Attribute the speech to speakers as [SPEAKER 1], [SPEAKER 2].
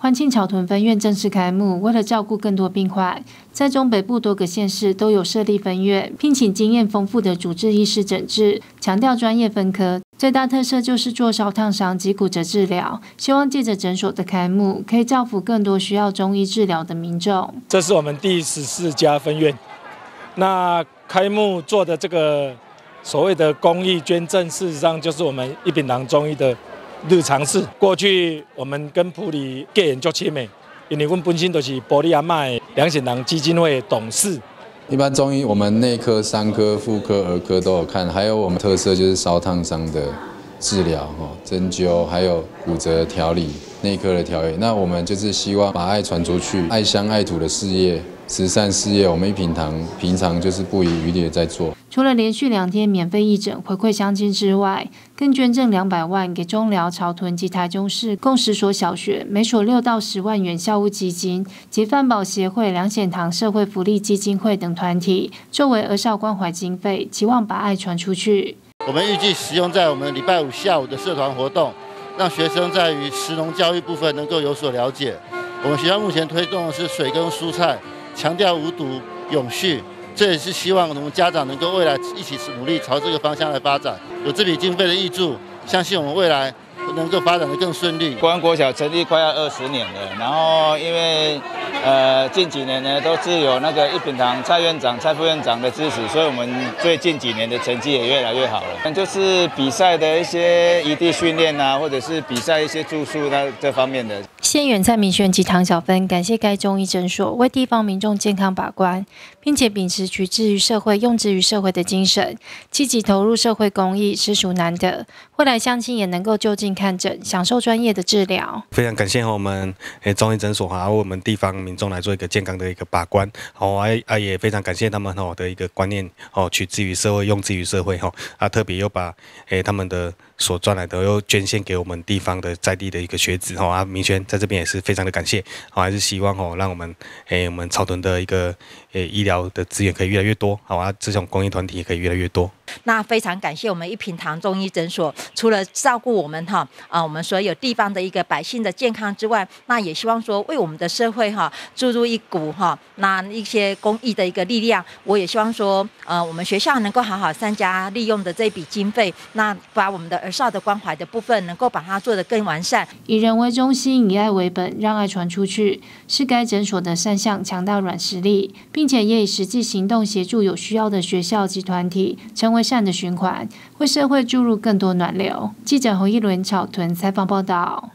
[SPEAKER 1] 欢庆草屯分院正式开幕，为了照顾更多病患，在中北部多个县市都有设立分院，聘请经验丰富的主治医师诊治，强调专业分科。最大特色就是做烧烫伤及骨折治疗，希望借着诊所的开幕，可以造福更多需要中医治疗的民众。
[SPEAKER 2] 这是我们第14家分院，那开幕做的这个所谓的公益捐赠，事实上就是我们一品堂中医的日常事。过去我们跟埔里结缘足深的，因为我们本身就是埔里阿嬷的良显堂基金会董事。
[SPEAKER 3] 一般中医，我们内科、伤科、妇科、儿科都有看，还有我们特色就是烧烫伤的治疗、针灸，还有骨折的调理、内科的调理。那我们就是希望把爱传出去，爱乡爱土的事业、慈善事业，我们一品堂平常就是不遗余力的在做。
[SPEAKER 1] 除了连续2天免费义诊回馈乡亲之外，更捐赠200万给中寮、草屯及台中市共10所小学，每所6到10万元校务基金及饭保协会、良显堂社会福利基金会等团体，作为儿少关怀经费，期望把爱传出去。
[SPEAKER 4] 我们预计使用在我们礼拜5下午的社团活动，让学生在于食农教育部分能够有所了解。我们学校目前推动的是水跟蔬菜，强调无毒永续。这也是希望我们家长能够未来一起努力朝这个方向来发展。有这笔经费的挹注，相信我们未来能够发展得更顺利。
[SPEAKER 5] 国安国小成立快要20年了，然后因为近几年呢都是有那个一品堂蔡院长、蔡副院长的支持，所以我们最近几年的成绩也越来越好了。就是比赛的一些移地训练啊，或者是比赛一些住宿这方面的。
[SPEAKER 1] 县员蔡明轩及唐小芬感谢该中医诊所为地方民众健康把关，并且秉持取之于社会、用之于社会的精神，积极投入社会公益，实属难得。未来乡亲也能够就近看诊，享受专业的治疗。
[SPEAKER 6] 非常感谢我们中医诊所还有我们地方民众来做一个健康的一个把关，也非常感谢他们的一个观念取之于社会，用之于社会特别又把他们的所赚来的又捐献给我们地方的在地的一个学子明轩在这边也是非常的感谢，还是希望让我们草屯的一个医疗的资源可以越来越多，这种公益团体也可以越来越多。
[SPEAKER 7] 那非常感谢我们一品堂中医诊所，除了照顾我们我们所有地方的一个百姓的健康之外，那也希望说为我们的社会注入一股那一些公益的一个力量。我也希望说我们学校能够好好善加利用的这笔经费，那把我们的儿少的关怀的部分能够把它做得更完善。
[SPEAKER 1] 以人为中心，以爱为本，让爱传出去，是该诊所的3项强大软实力，并且也以实际行动协助有需要的学校及团体，成为善的循环，为社会注入更多暖流。记者侯一伦草屯采访报道。